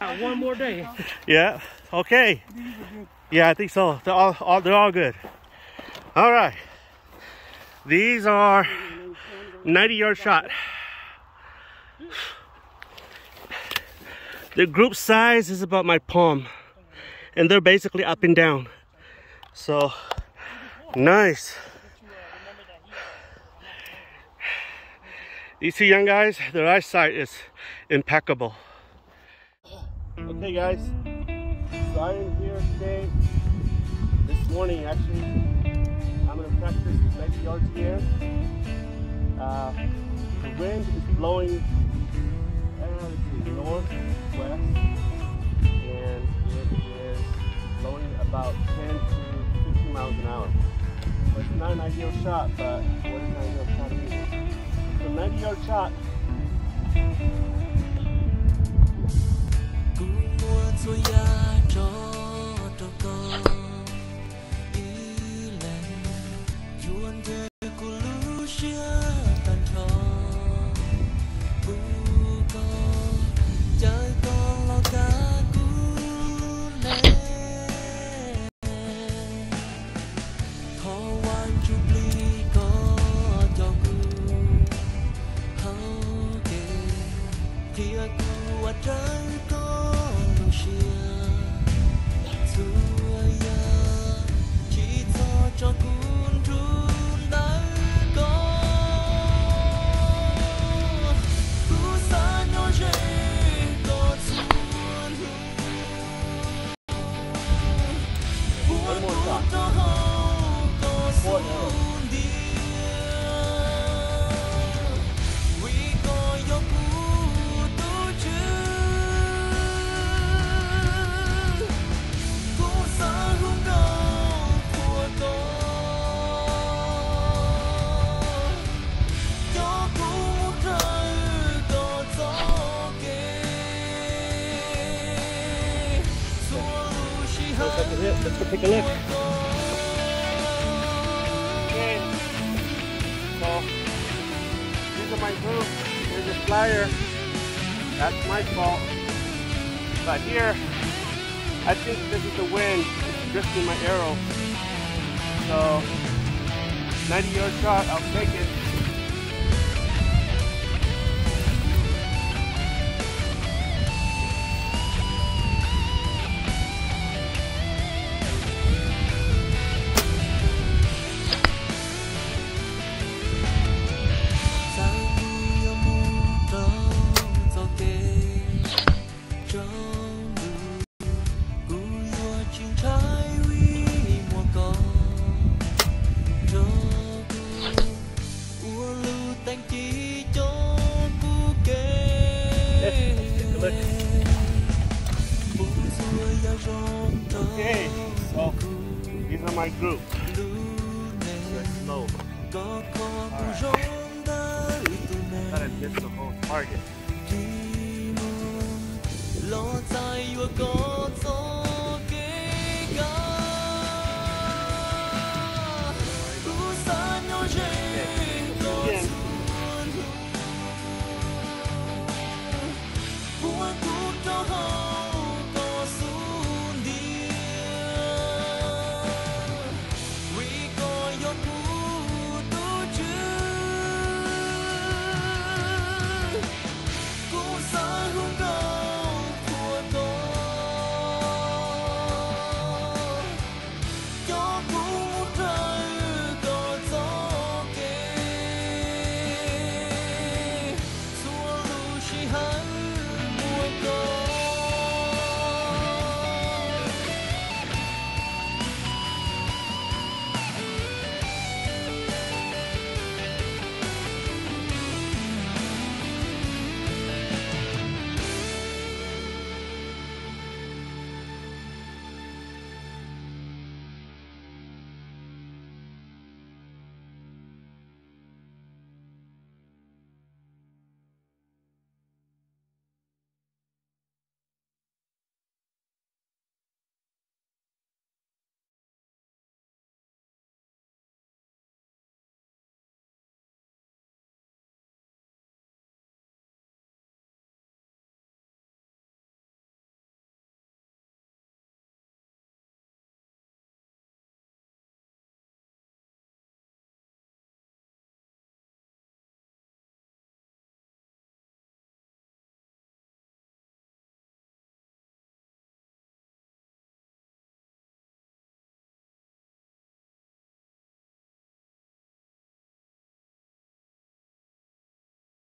One more day. Yeah. Okay. Yeah, I think so. They're all good. All right. These are 90-yard shot. The group size is about my palm, and they're basically up and down. So nice. These two young guys, their eyesight is impeccable. Okay guys, so I am here today, this morning actually. I'm going to practice 90 yards again. The wind is blowing northwest, and it is blowing about 10 to 15 miles an hour. So it's not an ideal shot, but what is an ideal shot mean? So 90-yard shot. Let's go take a look. Okay, so these are my group. Here's a flyer. That's my fault. But here, I think this is the wind. It's drifting my arrow. So 90-yard shot, I'll take it. Okay, so these are my group. They're slow. Alright. I thought I missed the whole target.